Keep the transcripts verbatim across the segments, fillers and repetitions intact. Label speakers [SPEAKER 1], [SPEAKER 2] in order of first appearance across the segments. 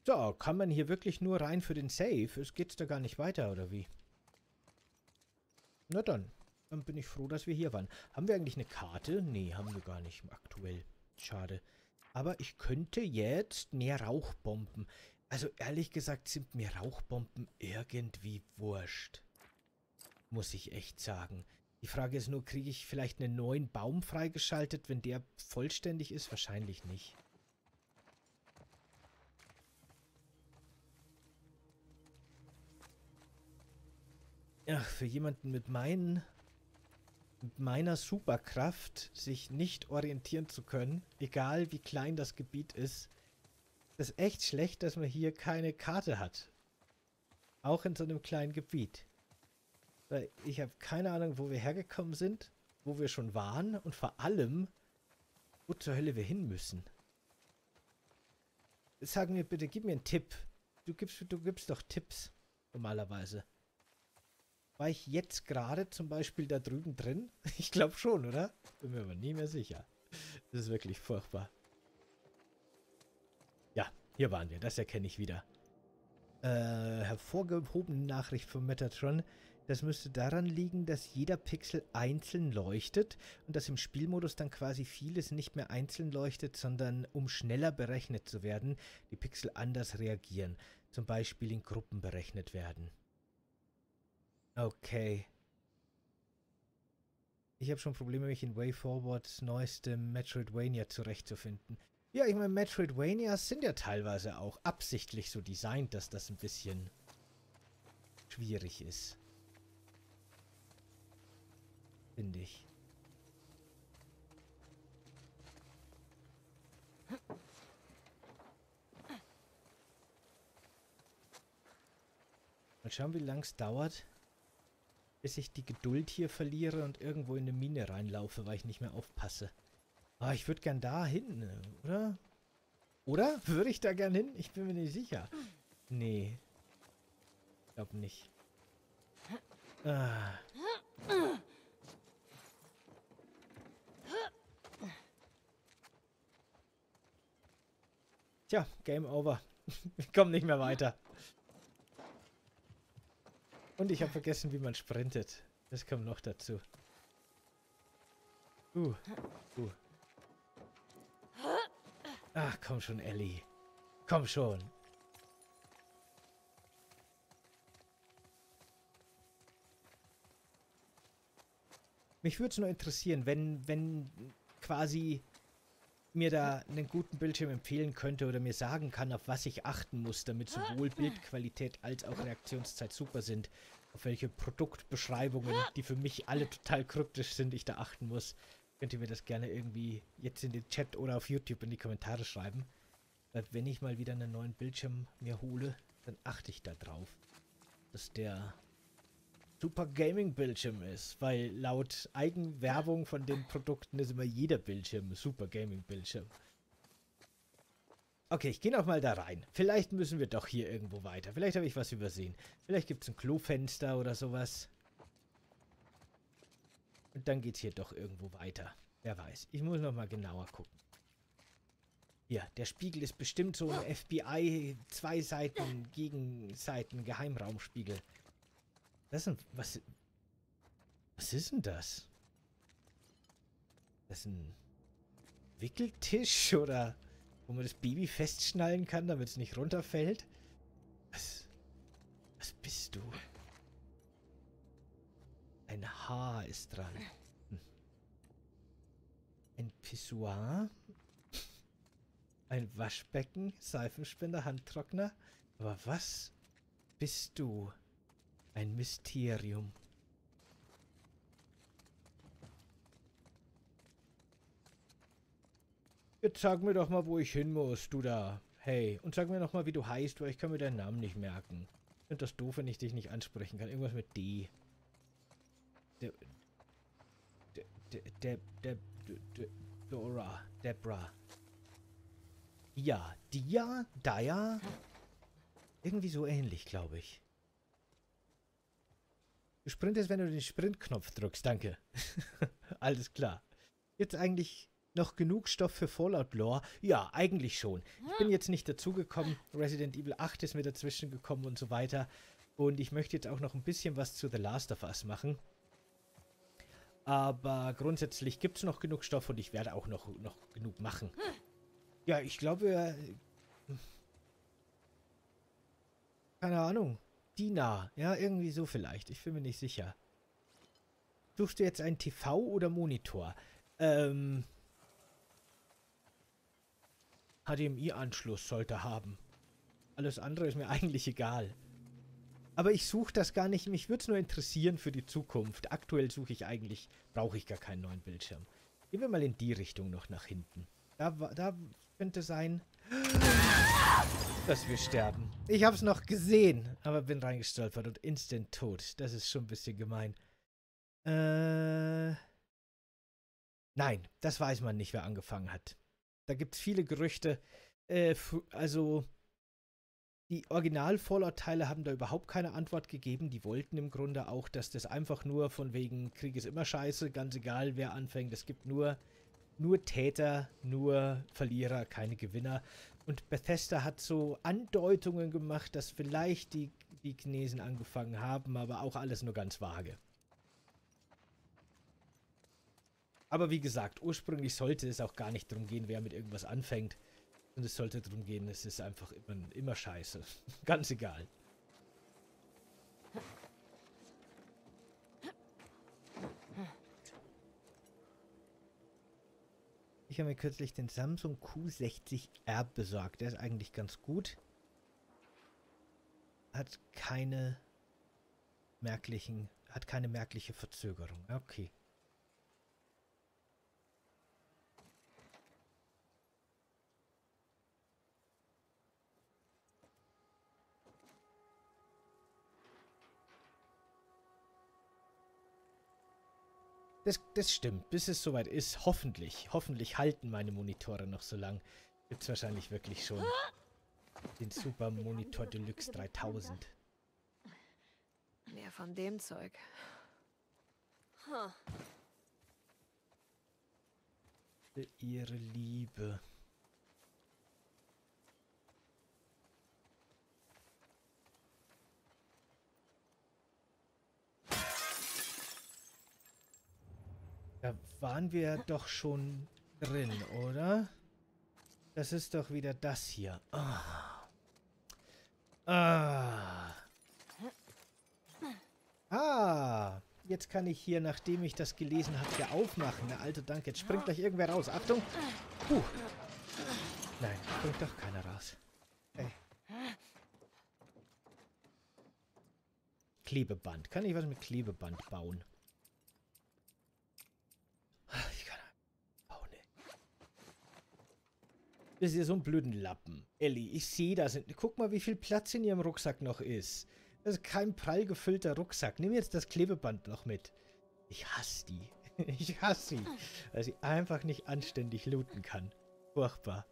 [SPEAKER 1] So, kann man hier wirklich nur rein für den Save? Es geht's da gar nicht weiter, oder wie? Na dann. Dann bin ich froh, dass wir hier waren. Haben wir eigentlich eine Karte? Nee, haben wir gar nicht aktuell. Schade. Aber ich könnte jetzt mehr Rauchbomben. Also ehrlich gesagt sind mir Rauchbomben irgendwie wurscht. Muss ich echt sagen. Die Frage ist nur, kriege ich vielleicht einen neuen Baum freigeschaltet, wenn der vollständig ist? Wahrscheinlich nicht. Ach, für jemanden mit meinen, mit meiner Superkraft, sich nicht orientieren zu können, egal wie klein das Gebiet ist, ist es echt schlecht, dass man hier keine Karte hat. Auch in so einem kleinen Gebiet. Weil ich habe keine Ahnung, wo wir hergekommen sind, wo wir schon waren und vor allem, wo zur Hölle wir hin müssen. Sag mir bitte, gib mir einen Tipp. Du gibst, du gibst doch Tipps, normalerweise. War ich jetzt gerade zum Beispiel da drüben drin? Ich glaube schon, oder? Bin mir aber nie mehr sicher. Das ist wirklich furchtbar. Ja, hier waren wir. Das erkenne ich wieder. Äh, hervorgehobene Nachricht von Metatron. Das müsste daran liegen, dass jeder Pixel einzeln leuchtet und dass im Spielmodus dann quasi vieles nicht mehr einzeln leuchtet, sondern um schneller berechnet zu werden, die Pixel anders reagieren. Zum Beispiel in Gruppen berechnet werden. Okay. Ich habe schon Probleme, mich in WayForwards neuestem Metroidvania zurechtzufinden. Ja, ich meine, Metroidvanias sind ja teilweise auch absichtlich so designt, dass das ein bisschen schwierig ist. Finde ich. Mal schauen, wie lang es dauert, bis ich die Geduld hier verliere und irgendwo in eine Mine reinlaufe, weil ich nicht mehr aufpasse. Ah, ich würde gern da hin, oder? Oder? Würde ich da gern hin? Ich bin mir nicht sicher. Nee. Ich glaube nicht. Ah. Tja, Game over. Ich komme nicht mehr weiter. Und ich habe vergessen, wie man sprintet. Das kommt noch dazu. Uh. Uh. Ach, komm schon, Ellie. Komm schon. Mich würde es nur interessieren, wenn, wenn quasi mir da einen guten Bildschirm empfehlen könnte oder mir sagen kann, auf was ich achten muss, damit sowohl Bildqualität als auch Reaktionszeit super sind. Auf welche Produktbeschreibungen, die für mich alle total kryptisch sind, ich da achten muss. Könnt ihr mir das gerne irgendwie jetzt in den Chat oder auf YouTube in die Kommentare schreiben. Weil wenn ich mal wieder einen neuen Bildschirm mir hole, dann achte ich da drauf, dass der Super Gaming Bildschirm ist, weil laut Eigenwerbung von den Produkten ist immer jeder Bildschirm ein Super Gaming Bildschirm. Okay, ich gehe noch mal da rein. Vielleicht müssen wir doch hier irgendwo weiter. Vielleicht habe ich was übersehen. Vielleicht gibt es ein Klofenster oder sowas. Und dann geht es hier doch irgendwo weiter. Wer weiß. Ich muss noch mal genauer gucken. Ja, der Spiegel ist bestimmt so ein F B I zwei Seiten Gegenseiten Geheimraumspiegel. Das ist ein... Was... Was ist denn das? Das ist ein Wickeltisch oder wo man das Baby festschnallen kann, damit es nicht runterfällt? Was... Was bist du? Ein Haar ist dran. Hm. Ein Pissoir. Ein Waschbecken, Seifenspender, Handtrockner. Aber was bist du? Ein Mysterium. Jetzt sag mir doch mal, wo ich hin muss, du da. Hey, und sag mir noch mal, wie du heißt, weil ich kann mir deinen Namen nicht merken. Ich finde das doof, wenn ich dich nicht ansprechen kann. Irgendwas mit D. Der... Der... Der... Der... Der... Dora. Debra. Ja. Dia? Dia? Irgendwie so ähnlich, glaube ich. Du sprintest, wenn du den Sprintknopf drückst. Danke. Alles klar. Jetzt eigentlich noch genug Stoff für Fallout Lore? Ja, eigentlich schon. Ich bin jetzt nicht dazugekommen. Resident Evil acht ist mir dazwischen gekommen und so weiter. Und ich möchte jetzt auch noch ein bisschen was zu The Last of Us machen. Aber grundsätzlich gibt es noch genug Stoff und ich werde auch noch, noch genug machen. Ja, ich glaube, keine Ahnung. Dina, ja, irgendwie so vielleicht. Ich bin mir nicht sicher. Suchst du jetzt einen T V oder Monitor? Ähm, H D M I-Anschluss sollte haben. Alles andere ist mir eigentlich egal. Aber ich suche das gar nicht. Mich würde es nur interessieren für die Zukunft. Aktuell suche ich eigentlich, brauche ich gar keinen neuen Bildschirm. Gehen wir mal in die Richtung noch nach hinten. Da, da könnte sein, dass wir sterben. Ich habe es noch gesehen, aber bin reingestolpert und instant tot. Das ist schon ein bisschen gemein. Äh... Nein, das weiß man nicht, wer angefangen hat. Da gibt es viele Gerüchte. Äh, also... Die Original-Fallout-Teile haben da überhaupt keine Antwort gegeben. Die wollten im Grunde auch, dass das einfach nur von wegen Krieg ist immer scheiße, ganz egal wer anfängt. Es gibt nur, nur Täter, nur Verlierer, keine Gewinner. Und Bethesda hat so Andeutungen gemacht, dass vielleicht die, die Chinesen angefangen haben, aber auch alles nur ganz vage. Aber wie gesagt, ursprünglich sollte es auch gar nicht darum gehen, wer mit irgendwas anfängt. Und es sollte darum gehen, es ist einfach immer, immer scheiße. Ganz egal. Ich habe mir kürzlich den Samsung Q sechzig R besorgt. Der ist eigentlich ganz gut. Hat keine merklichen, hat keine merkliche Verzögerung. Okay. Das, das stimmt, bis es soweit ist. Hoffentlich, hoffentlich halten meine Monitore noch so lang. Gibt es wahrscheinlich wirklich schon den Super Monitor Deluxe dreitausend.
[SPEAKER 2] Mehr von dem Zeug.
[SPEAKER 1] Für ihre Liebe. Da waren wir doch schon drin, oder? Das ist doch wieder das hier. Ah. Ah. Ah. Jetzt kann ich hier, nachdem ich das gelesen habe, hier aufmachen. Na, Alter, danke. Jetzt springt gleich irgendwer raus. Achtung. Puh. Nein, springt doch keiner raus. Hey. Klebeband. Kann ich was mit Klebeband bauen? Ich kann bauen. Das ist ja so ein blöden Lappen. Ellie, ich sehe das. Guck mal, wie viel Platz in ihrem Rucksack noch ist. Das ist kein prall gefüllter Rucksack. Nimm jetzt das Klebeband noch mit. Ich hasse die. Ich hasse sie. Weil sie einfach nicht anständig looten kann. Furchtbar.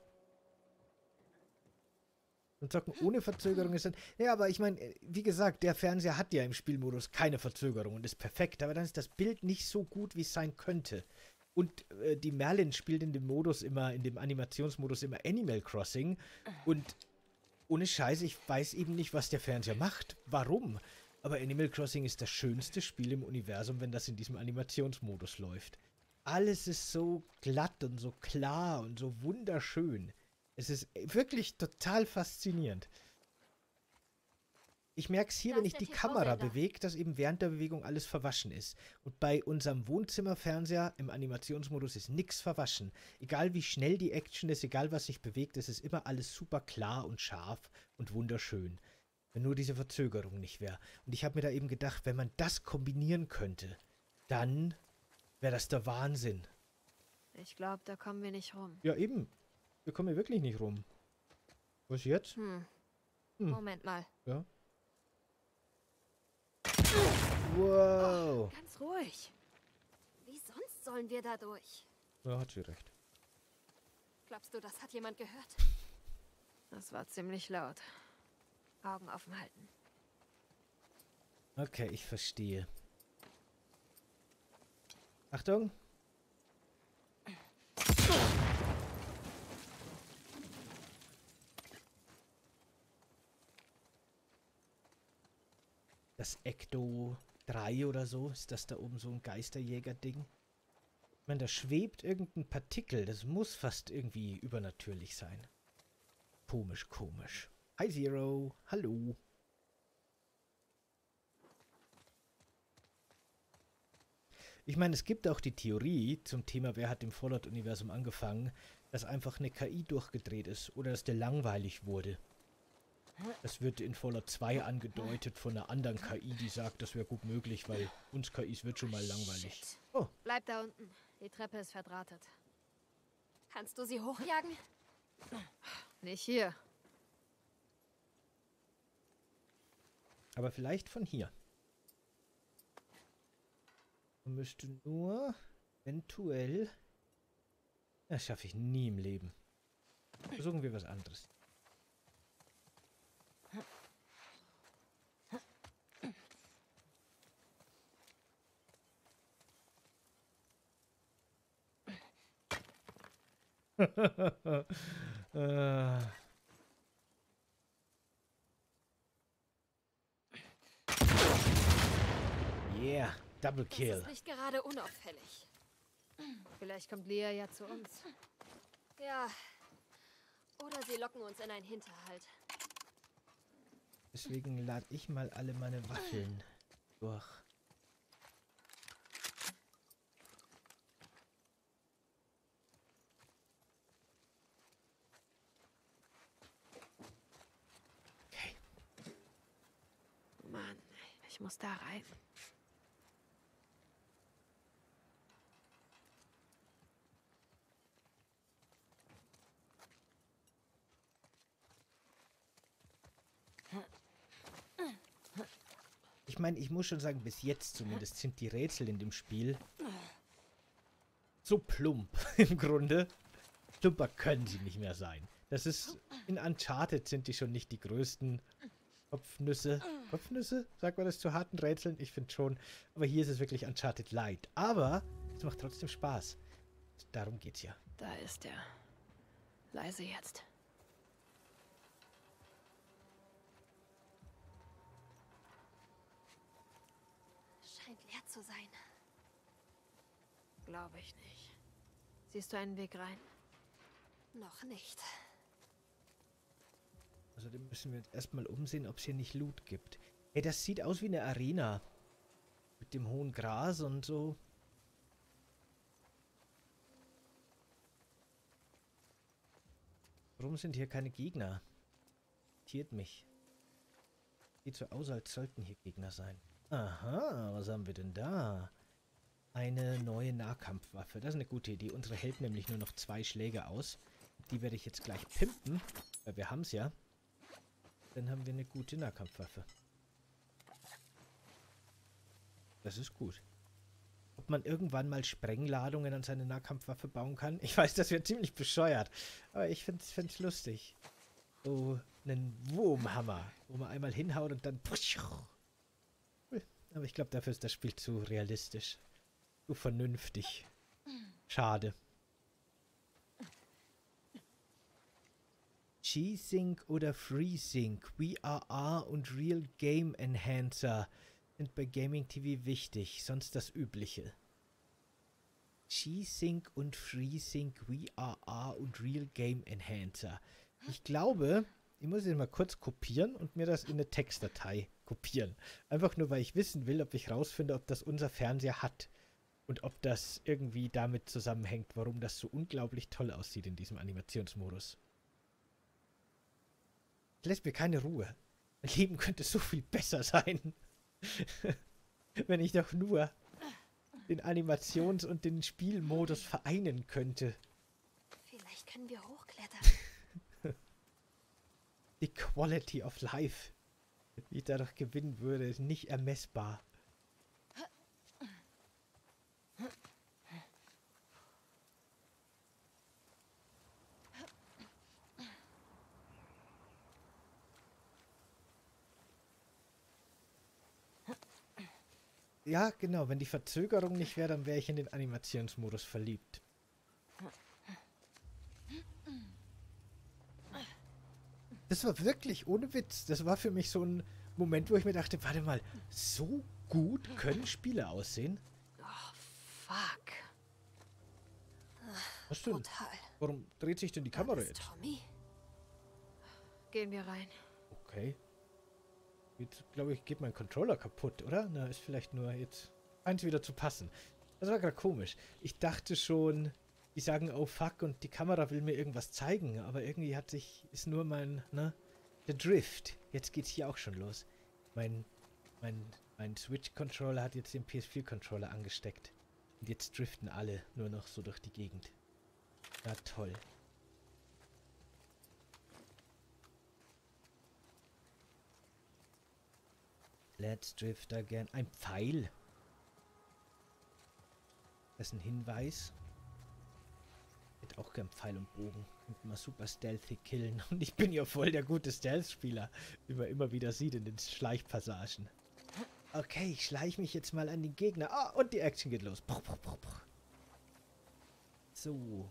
[SPEAKER 1] Und zocken ohne Verzögerung ist dann... Ja, aber ich meine, wie gesagt, der Fernseher hat ja im Spielmodus keine Verzögerung und ist perfekt. Aber dann ist das Bild nicht so gut, wie es sein könnte. Und äh, die Merlin spielt in dem Modus immer, in dem Animationsmodus immer Animal Crossing. Und ohne Scheiß, ich weiß eben nicht, was der Fernseher macht. Warum? Aber Animal Crossing ist das schönste Spiel im Universum, wenn das in diesem Animationsmodus läuft. Alles ist so glatt und so klar und so wunderschön. Es ist wirklich total faszinierend. Ich merke es hier, wenn ich die Kamera bewege, dass eben während der Bewegung alles verwaschen ist. Und bei unserem Wohnzimmerfernseher im Animationsmodus ist nichts verwaschen. Egal wie schnell die Action ist, egal was sich bewegt, es ist immer alles super klar und scharf und wunderschön. Wenn nur diese Verzögerung nicht wäre. Und ich habe mir da eben gedacht, wenn man das kombinieren könnte, dann wäre das der Wahnsinn.
[SPEAKER 2] Ich glaube, da kommen wir nicht rum.
[SPEAKER 1] Ja, eben. Wir kommen hier wirklich nicht rum. Was jetzt?
[SPEAKER 2] Hm.
[SPEAKER 1] Hm.
[SPEAKER 2] Moment mal.
[SPEAKER 1] Ja. Wow.
[SPEAKER 2] Oh, ganz ruhig. Wie sonst sollen wir da durch?
[SPEAKER 1] Ja, hat sie recht.
[SPEAKER 2] Glaubst du, das hat jemand gehört? Das war ziemlich laut. Augen offen halten.
[SPEAKER 1] Okay, ich verstehe. Achtung. Das Ecto drei oder so. Ist das da oben so ein Geisterjäger-Ding? Ich meine, da schwebt irgendein Partikel. Das muss fast irgendwie übernatürlich sein. Komisch, komisch. Hi Zero. Hallo. Ich meine, es gibt auch die Theorie zum Thema, wer hat im Fallout-Universum angefangen, dass einfach eine K I durchgedreht ist oder dass der langweilig wurde. Das wird in Fallout zwei angedeutet von einer anderen K I, die sagt, das wäre gut möglich, weil uns K Is wird schon mal langweilig.
[SPEAKER 2] Shit.
[SPEAKER 1] Oh.
[SPEAKER 2] Bleib da unten. Die Treppe ist verdrahtet. Kannst du sie hochjagen? Nicht hier.
[SPEAKER 1] Aber vielleicht von hier. Man müsste nur eventuell... Das schaffe ich nie im Leben. Versuchen wir was anderes. äh. Yeah, Double Kill.
[SPEAKER 2] Das ist nicht gerade unauffällig. Vielleicht kommt Lea ja zu uns. Ja. Oder sie locken uns in einen Hinterhalt.
[SPEAKER 1] Deswegen lade ich mal alle meine Waffeln durch. Okay.
[SPEAKER 2] Mann, ich muss da rein.
[SPEAKER 1] Ich meine, ich muss schon sagen, bis jetzt zumindest sind die Rätsel in dem Spiel so plump im Grunde. Plumper können sie nicht mehr sein. Das ist, in Uncharted sind die schon nicht die größten Kopfnüsse. Kopfnüsse? Sagt man das zu harten Rätseln? Ich finde schon. Aber hier ist es wirklich Uncharted Light. Aber es macht trotzdem Spaß. Darum geht's ja.
[SPEAKER 2] Da ist er. Leise jetzt. Scheint leer zu sein. Glaube ich nicht. Siehst du einen Weg rein? Noch nicht.
[SPEAKER 1] Außerdem müssen wir jetzt erstmal umsehen, ob es hier nicht Loot gibt. Ey, das sieht aus wie eine Arena. Mit dem hohen Gras und so. Warum sind hier keine Gegner? Irritiert mich. Sieht so aus, als sollten hier Gegner sein. Aha, was haben wir denn da? Eine neue Nahkampfwaffe. Das ist eine gute Idee. Unsere hält nämlich nur noch zwei Schläge aus. Die werde ich jetzt gleich pimpen, weil wir haben es ja. Dann haben wir eine gute Nahkampfwaffe. Das ist gut. Ob man irgendwann mal Sprengladungen an seine Nahkampfwaffe bauen kann? Ich weiß, das wäre ziemlich bescheuert. Aber ich finde es lustig. So einen Wurmhammer, wo man einmal hinhaut und dann... Aber ich glaube, dafür ist das Spiel zu realistisch. Zu vernünftig. Schade. G-Sync oder FreeSync, V R R und Real Game Enhancer sind bei Gaming T V wichtig, sonst das Übliche. G-Sync und FreeSync, V R R und Real Game Enhancer. Ich glaube, ich muss jetzt mal kurz kopieren und mir das in eine Textdatei kopieren. Einfach nur, weil ich wissen will, ob ich rausfinde, ob das unser Fernseher hat. Und ob das irgendwie damit zusammenhängt, warum das so unglaublich toll aussieht in diesem Animationsmodus. Lässt mir keine Ruhe. Mein Leben könnte so viel besser sein. Wenn ich doch nur den Animations- und den Spielmodus vereinen könnte.
[SPEAKER 2] Vielleicht können wir hochklettern.
[SPEAKER 1] Die Quality of Life, die ich dadurch gewinnen würde, ist nicht ermessbar. Ja, genau. Wenn die Verzögerung nicht wäre, dann wäre ich in den Animationsmodus verliebt. Das war wirklich ohne Witz. Das war für mich so ein Moment, wo ich mir dachte, warte mal, so gut können Spiele aussehen?
[SPEAKER 2] Oh, fuck.
[SPEAKER 1] Was denn?
[SPEAKER 2] Brutal.
[SPEAKER 1] Warum dreht sich denn die Kamera
[SPEAKER 2] Das ist
[SPEAKER 1] jetzt?
[SPEAKER 2] Tommy? Gehen wir rein.
[SPEAKER 1] Okay. Jetzt, glaube ich, geht mein Controller kaputt, oder? Na, ist vielleicht nur jetzt eins wieder zu passen. Das war gerade komisch. Ich dachte schon, die sagen, oh fuck, und die Kamera will mir irgendwas zeigen, aber irgendwie hat sich, ist nur mein, ne, der Drift. Jetzt geht's hier auch schon los. Mein, mein, mein Switch-Controller hat jetzt den P S vier Controller angesteckt. Und jetzt driften alle nur noch so durch die Gegend. Na toll. Let's drift again. Ein Pfeil. Das ist ein Hinweis. Ich hätte auch gern Pfeil und Bogen. Könnte man super stealthy killen. Und ich bin ja voll der gute Stealth-Spieler. Wie man immer wieder sieht in den Schleichpassagen. Okay, ich schleiche mich jetzt mal an den Gegner. Ah, und die Action geht los. Bruch, bruch, bruch, bruch. So.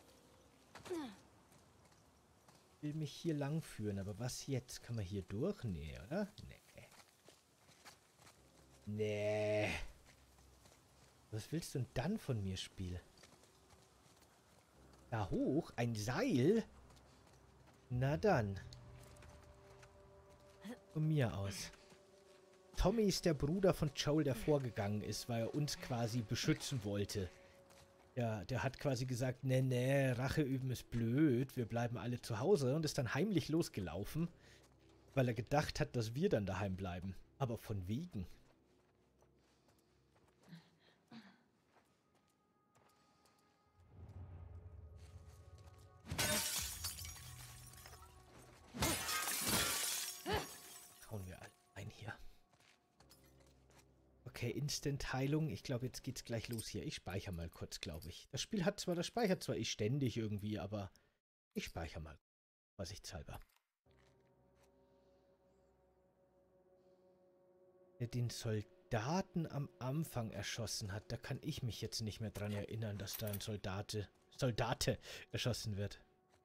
[SPEAKER 1] Ich will mich hier lang führen, aber was jetzt? Kann man hier durch? Nee, oder? Nee. Nee. Was willst du denn dann von mir, Spiel? Da hoch? Ein Seil? Na dann. Von mir aus. Tommy ist der Bruder von Joel, der vorgegangen ist, weil er uns quasi beschützen wollte. Ja, der hat quasi gesagt, nee, nee, Rache üben ist blöd, wir bleiben alle zu Hause und ist dann heimlich losgelaufen, weil er gedacht hat, dass wir dann daheim bleiben. Aber von wegen. Hauen wir alle ein hier. Okay, Instant-Heilung. Ich glaube, jetzt geht's gleich los hier. Ich speichere mal kurz, glaube ich. Das Spiel hat zwar, das speichert zwar ich ständig irgendwie, aber ich speichere mal. Vorsichtshalber. Der den Soldaten am Anfang erschossen hat, da kann ich mich jetzt nicht mehr dran erinnern, dass da ein Soldate, Soldate erschossen wird.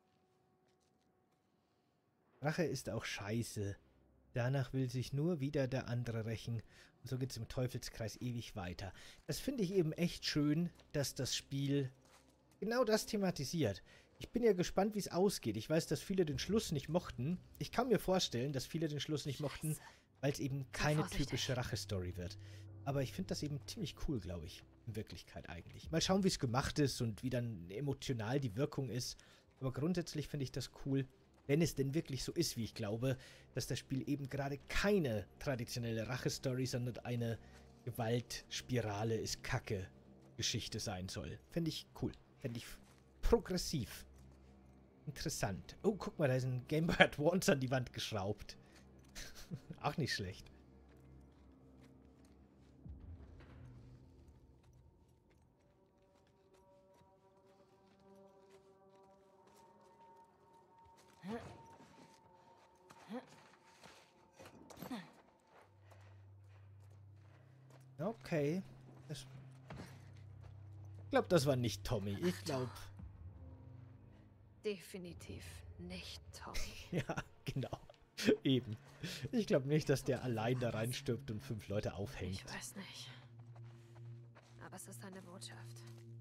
[SPEAKER 1] Rache ist auch scheiße. Danach will sich nur wieder der andere rächen. Und so geht es im Teufelskreis ewig weiter. Das finde ich eben echt schön, dass das Spiel genau das thematisiert. Ich bin ja gespannt, wie es ausgeht. Ich weiß, dass viele den Schluss nicht mochten. Ich kann mir vorstellen, dass viele den Schluss nicht mochten, weil es eben keine typische Rache-Story wird. Aber ich finde das eben ziemlich cool, glaube ich. In Wirklichkeit eigentlich. Mal schauen, wie es gemacht ist und wie dann emotional die Wirkung ist. Aber grundsätzlich finde ich das cool. Wenn es denn wirklich so ist, wie ich glaube, dass das Spiel eben gerade keine traditionelle Rache-Story, sondern eine Gewaltspirale ist Kacke Geschichte sein soll. Fände ich cool. Fände ich progressiv. Interessant. Oh, guck mal, da ist ein Game Boy Advance an die Wand geschraubt. Auch nicht schlecht. Okay. Das ich glaube, das war nicht Tommy. Ich glaube...
[SPEAKER 2] Definitiv nicht Tommy.
[SPEAKER 1] Ja, genau. Eben. Ich glaube nicht, dass der allein da reinstirbt und fünf Leute aufhängt.
[SPEAKER 2] Ich weiß nicht. Aber es ist eine Botschaft.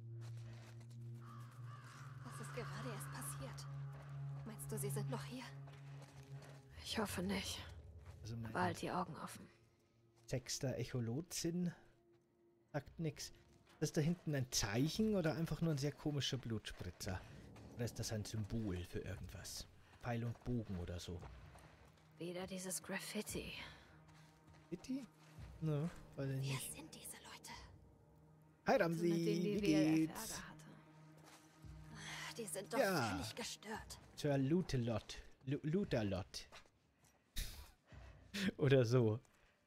[SPEAKER 2] Was ist gerade erst passiert? Meinst du, sie sind noch hier? Ich hoffe nicht.
[SPEAKER 1] Also mein
[SPEAKER 2] Bald die Augen offen.
[SPEAKER 1] sechster Echolot-Sinn sagt nix. Ist da hinten ein Zeichen oder einfach nur ein sehr komischer Blutspritzer? Oder ist das ein Symbol für irgendwas? Pfeil und Bogen oder so.
[SPEAKER 2] Wieder dieses Graffiti.
[SPEAKER 1] Bitte? Ne, weil er
[SPEAKER 2] Wer
[SPEAKER 1] nicht.
[SPEAKER 2] sind diese Leute?
[SPEAKER 1] Hi Ramsi,
[SPEAKER 2] Mit denen
[SPEAKER 1] wie
[SPEAKER 2] die W L F
[SPEAKER 1] geht's?
[SPEAKER 2] Ärger hatte. Die sind doch
[SPEAKER 1] Ja.
[SPEAKER 2] völlig gestört.
[SPEAKER 1] Sir Lutelot. Lu Lutalot. Oder so.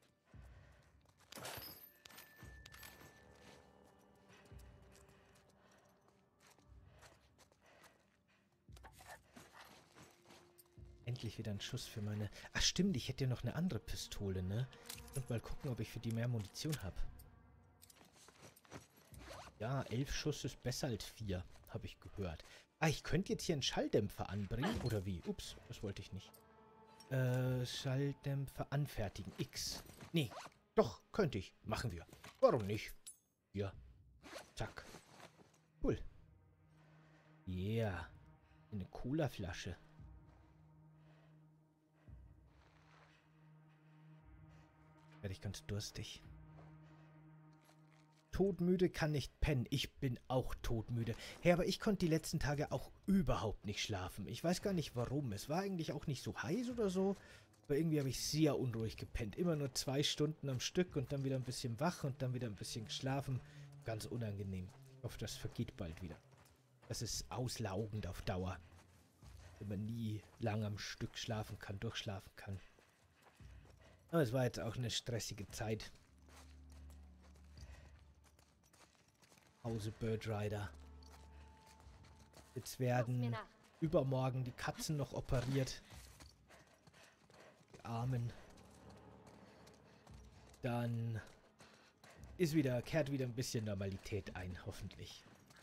[SPEAKER 1] Endlich wieder ein Schuss für meine... Ach stimmt, ich hätte ja noch eine andere Pistole, ne? Und mal gucken, ob ich für die mehr Munition habe. Ja, elf Schuss ist besser als vier, habe ich gehört. Ah, ich könnte jetzt hier einen Schalldämpfer anbringen, oder wie? Ups, das wollte ich nicht. Äh, Schalldämpfer anfertigen. X. Nee, doch, könnte ich. Machen wir. Warum nicht? Ja. Zack. Cool. Yeah. Eine Cola-Flasche. Werde ich ganz durstig. Todmüde, kann nicht pennen. Ich bin auch todmüde. Hey, aber ich konnte die letzten Tage auch überhaupt nicht schlafen. Ich weiß gar nicht warum. Es war eigentlich auch nicht so heiß oder so. Aber irgendwie habe ich sehr unruhig gepennt. Immer nur zwei Stunden am Stück und dann wieder ein bisschen wach und dann wieder ein bisschen geschlafen. Ganz unangenehm. Ich hoffe, das vergeht bald wieder. Das ist auslaugend auf Dauer. Wenn man nie lang am Stück schlafen kann, durchschlafen kann. Aber es war jetzt auch eine stressige Zeit. Hause Bird Rider. Jetzt werden übermorgen die Katzen noch operiert. Die Armen. Dann ist wieder, kehrt wieder ein bisschen Normalität ein, hoffentlich.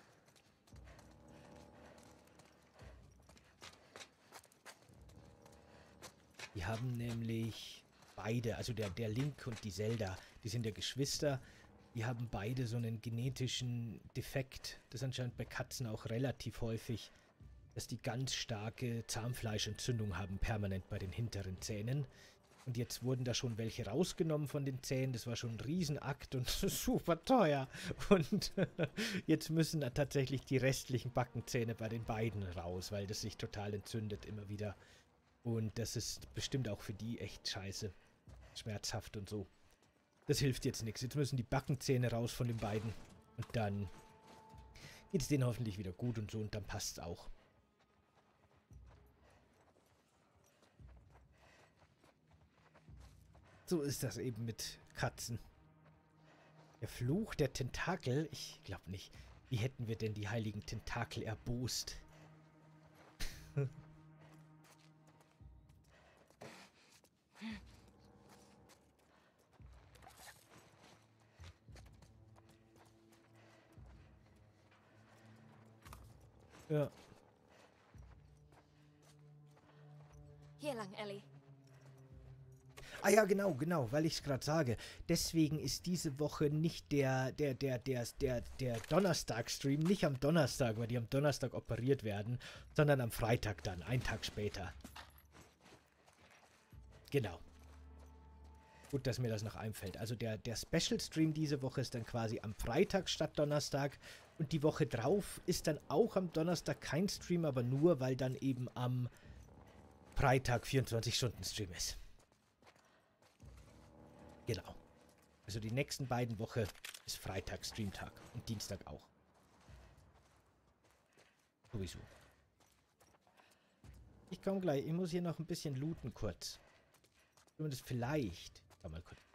[SPEAKER 1] Die haben nämlich beide, also der, der Link und die Zelda, die sind ja Geschwister. Die haben beide so einen genetischen Defekt. Das ist anscheinend bei Katzen auch relativ häufig, dass die ganz starke Zahnfleischentzündung haben, permanent bei den hinteren Zähnen. Und jetzt wurden da schon welche rausgenommen von den Zähnen. Das war schon ein Riesenakt und super teuer. Und jetzt müssen da tatsächlich die restlichen Backenzähne bei den beiden raus, weil das sich total entzündet immer wieder. Und das ist bestimmt auch für die echt scheiße. Schmerzhaft und so. Das hilft jetzt nichts. Jetzt müssen die Backenzähne raus von den beiden. Und dann geht es denen hoffentlich wieder gut und so. Und dann passt es auch. So ist das eben mit Katzen. Der Fluch der Tentakel? Ich glaube nicht. Wie hätten wir denn die heiligen Tentakel erbost? Ja.
[SPEAKER 2] Hier lang, Ellie.
[SPEAKER 1] Ah ja, genau, genau, weil ich es gerade sage. Deswegen ist diese Woche nicht der, der, der, der, der, der Donnerstag-Stream, nicht am Donnerstag, weil die am Donnerstag operiert werden, sondern am Freitag dann, einen Tag später. Genau. Gut, dass mir das noch einfällt. Also der, der Special-Stream diese Woche ist dann quasi am Freitag statt Donnerstag. Und die Woche drauf ist dann auch am Donnerstag kein Stream, aber nur, weil dann eben am Freitag vierundzwanzig-Stunden-Stream ist. Genau. Also die nächsten beiden Wochen ist Freitag Streamtag und Dienstag auch. Sowieso. Ich komme gleich. Ich muss hier noch ein bisschen looten kurz. Wenn man das vielleicht... Warte mal kurz.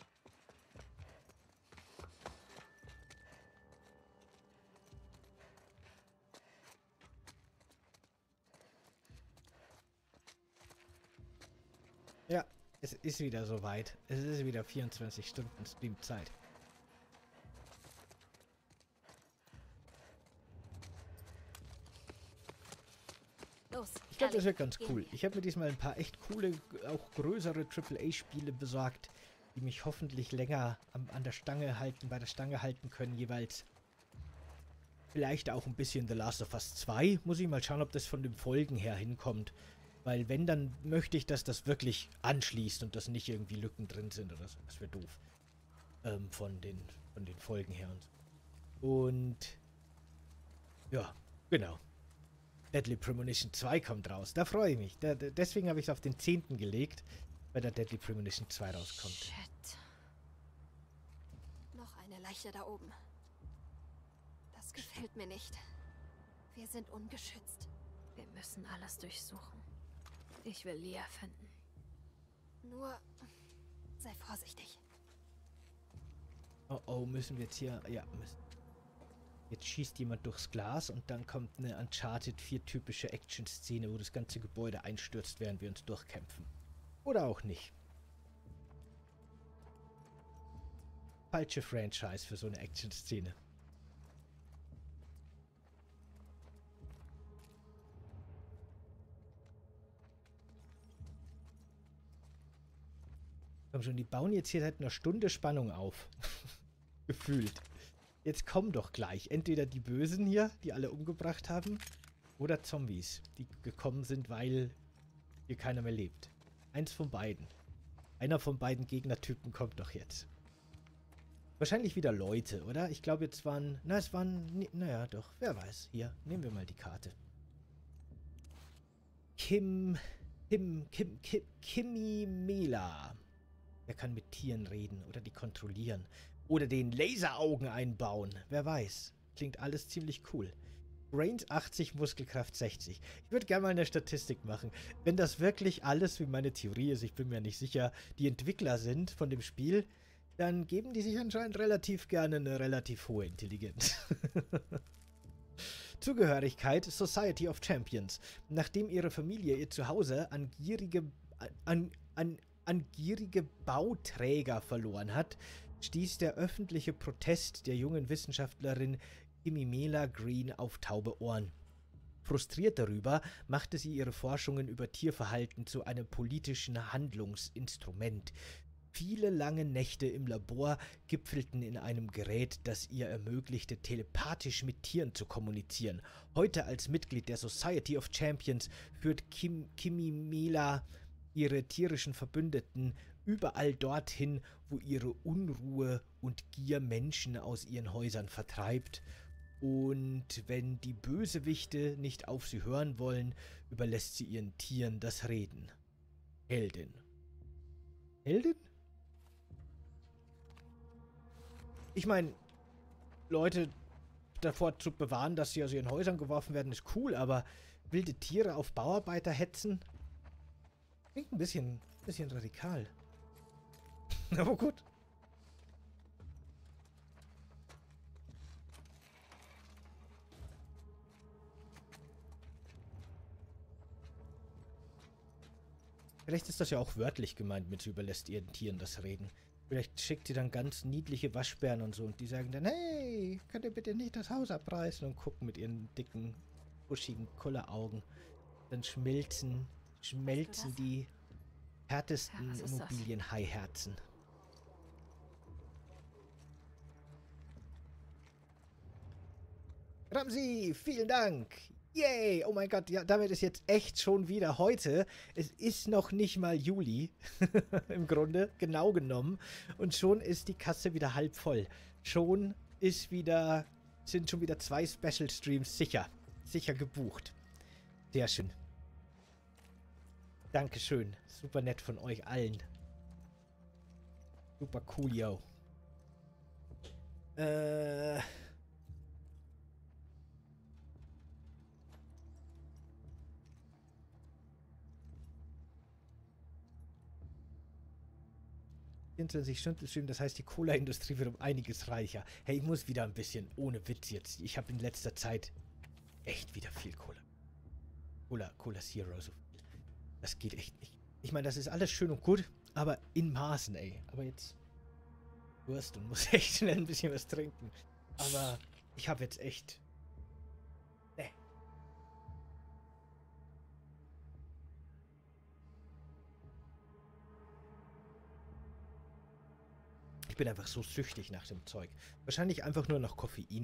[SPEAKER 1] Ja, es ist wieder soweit. Es ist wieder vierundzwanzig Stunden Streamzeit.
[SPEAKER 2] Los,
[SPEAKER 1] Ich glaube, das
[SPEAKER 2] Ellie,
[SPEAKER 1] wird ganz
[SPEAKER 2] gehen
[SPEAKER 1] cool.
[SPEAKER 2] wir.
[SPEAKER 1] Ich habe mir diesmal ein paar echt coole, auch größere Triple A-Spiele besorgt, die mich hoffentlich länger am, an der Stange halten, bei der Stange halten können jeweils. Vielleicht auch ein bisschen The Last of Us zwei. Muss ich mal schauen, ob das von den Folgen her hinkommt. Weil wenn, dann möchte ich, dass das wirklich anschließt und dass nicht irgendwie Lücken drin sind oder so. Das wäre doof. Ähm, von den, von den Folgen her und so. Und ja, genau. Deadly Premonition zwei kommt raus. Da freue ich mich. Da, da, deswegen habe ich es auf den zehnten gelegt, weil der Deadly Premonition zwei rauskommt.
[SPEAKER 2] Shit. Noch eine Leiche da oben. Das gefällt mir nicht. Wir sind ungeschützt.
[SPEAKER 3] Wir müssen alles durchsuchen. Ich will Lia finden.
[SPEAKER 2] Nur sei vorsichtig.
[SPEAKER 1] Oh oh, müssen wir jetzt hier... Ja, müssen. Jetzt schießt jemand durchs Glas und dann kommt eine Uncharted vier typische Action-Szene, wo das ganze Gebäude einstürzt, während wir uns durchkämpfen. Oder auch nicht. Falsche Franchise für so eine Action-Szene. Komm schon, die bauen jetzt hier seit einer Stunde Spannung auf. Gefühlt. Jetzt kommen doch gleich entweder die Bösen hier, die alle umgebracht haben, oder Zombies, die gekommen sind, weil hier keiner mehr lebt. Eins von beiden. Einer von beiden Gegnertypen kommt doch jetzt. Wahrscheinlich wieder Leute, oder? Ich glaube, jetzt waren... Na, es waren... Naja, doch. Wer weiß. Hier, nehmen wir mal die Karte. Kim... Kim... Kim... Kim... Kimimela. Er kann mit Tieren reden oder die kontrollieren. Oder den Laseraugen einbauen. Wer weiß. Klingt alles ziemlich cool. Range achtzig, Muskelkraft sechzig. Ich würde gerne mal eine Statistik machen. Wenn das wirklich alles, wie meine Theorie ist, ich bin mir nicht sicher, die Entwickler sind von dem Spiel, dann geben die sich anscheinend relativ gerne eine relativ hohe Intelligenz. Zugehörigkeit Society of Champions. Nachdem ihre Familie ihr Zuhause an gierige, an, an, an gierige Bauträger verloren hat, stieß der öffentliche Protest der jungen Wissenschaftlerin Kimimela Green auf taube Ohren. Frustriert darüber, machte sie ihre Forschungen über Tierverhalten zu einem politischen Handlungsinstrument. Viele lange Nächte im Labor gipfelten in einem Gerät, das ihr ermöglichte, telepathisch mit Tieren zu kommunizieren. Heute als Mitglied der Society of Champions führt Kim Kimimela ihre tierischen Verbündeten überall dorthin, wo ihre Unruhe und Gier Menschen aus ihren Häusern vertreibt. Und wenn die Bösewichte nicht auf sie hören wollen, überlässt sie ihren Tieren das Reden. Heldin. Heldin? Ich meine, Leute davor zu bewahren, dass sie aus ihren Häusern geworfen werden, ist cool, aber wilde Tiere auf Bauarbeiter hetzen? Klingt ein bisschen, bisschen radikal. Aber gut. Vielleicht ist das ja auch wörtlich gemeint mit, sie überlässt ihren Tieren das Reden. Vielleicht schickt sie dann ganz niedliche Waschbären und so und die sagen dann, hey, könnt ihr bitte nicht das Haus abreißen, und gucken mit ihren dicken, buschigen Kulleraugen. Dann schmelzen, schmelzen die härtesten
[SPEAKER 3] Ja,
[SPEAKER 1] Immobilien-Hai-Herzen. Ramsi, vielen Dank! Yay! Oh mein Gott, ja, damit ist jetzt echt schon wieder heute. Es ist noch nicht mal Juli, im Grunde, genau genommen. Und schon ist die Kasse wieder halb voll. Schon ist wieder, sind schon wieder zwei Special Streams sicher. Sicher gebucht. Sehr schön. Dankeschön. Super nett von euch allen. Super cool, yo. Äh... vierundzwanzig Stunden Stream, das heißt, die Cola-Industrie wird um einiges reicher. Hey, ich muss wieder ein bisschen, ohne Witz jetzt, ich habe in letzter Zeit echt wieder viel Cola. Cola, Cola Zero, so viel. Das geht echt nicht. Ich meine, das ist alles schön und gut, aber in Maßen, ey. Aber jetzt Durst und muss echt schnell ein bisschen was trinken. Aber ich habe jetzt echt... Nee. Ich bin einfach so süchtig nach dem Zeug. Wahrscheinlich einfach nur nach Koffein.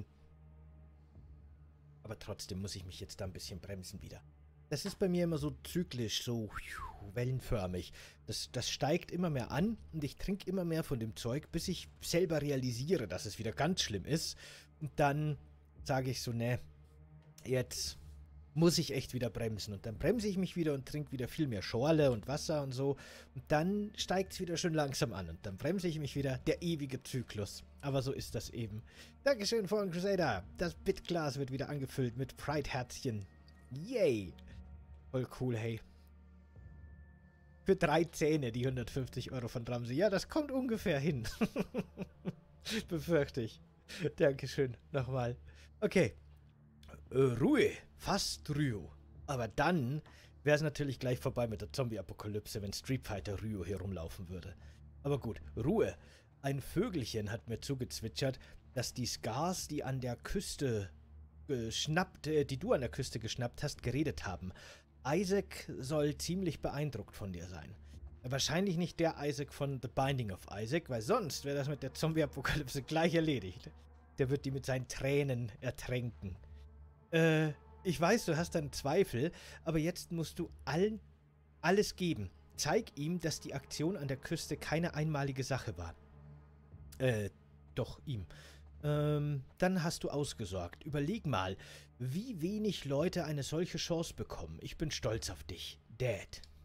[SPEAKER 1] Aber trotzdem muss ich mich jetzt da ein bisschen bremsen wieder. Das ist bei mir immer so zyklisch, so wellenförmig. Das, das steigt immer mehr an und ich trinke immer mehr von dem Zeug, bis ich selber realisiere, dass es wieder ganz schlimm ist. Und dann sage ich so, ne, jetzt muss ich echt wieder bremsen. Und dann bremse ich mich wieder und trinke wieder viel mehr Schorle und Wasser und so. Und dann steigt es wieder schön langsam an. Und dann bremse ich mich wieder. Der ewige Zyklus. Aber so ist das eben. Dankeschön, Fallen Crusader. Das Bitglas wird wieder angefüllt mit Pride-Herzchen. Yay! Voll cool, hey. Für drei Zähne die hundertfünfzig Euro von Ramsi. Ja, das kommt ungefähr hin. Befürchte ich. Dankeschön. Nochmal. Okay. Äh, Ruhe. Fast Ryo. Aber dann wäre es natürlich gleich vorbei mit der Zombie-Apokalypse, wenn Street Fighter Ryo hier rumlaufen würde. Aber gut. Ruhe. Ein Vögelchen hat mir zugezwitschert, dass die Scars, die an der Küste geschnappt, äh, die du an der Küste geschnappt hast, geredet haben. Isaac soll ziemlich beeindruckt von dir sein. Wahrscheinlich nicht der Isaac von The Binding of Isaac, weil sonst wäre das mit der Zombie-Apokalypse gleich erledigt. Der wird die mit seinen Tränen ertränken. Äh, ich weiß, du hast dann Zweifel, aber jetzt musst du allen alles geben. Zeig ihm, dass die Aktion an der Küste keine einmalige Sache war. Äh, doch, ihm. Ähm, dann hast du ausgesorgt. Überleg mal, wie wenig Leute eine solche Chance bekommen. Ich bin stolz auf dich. Dad.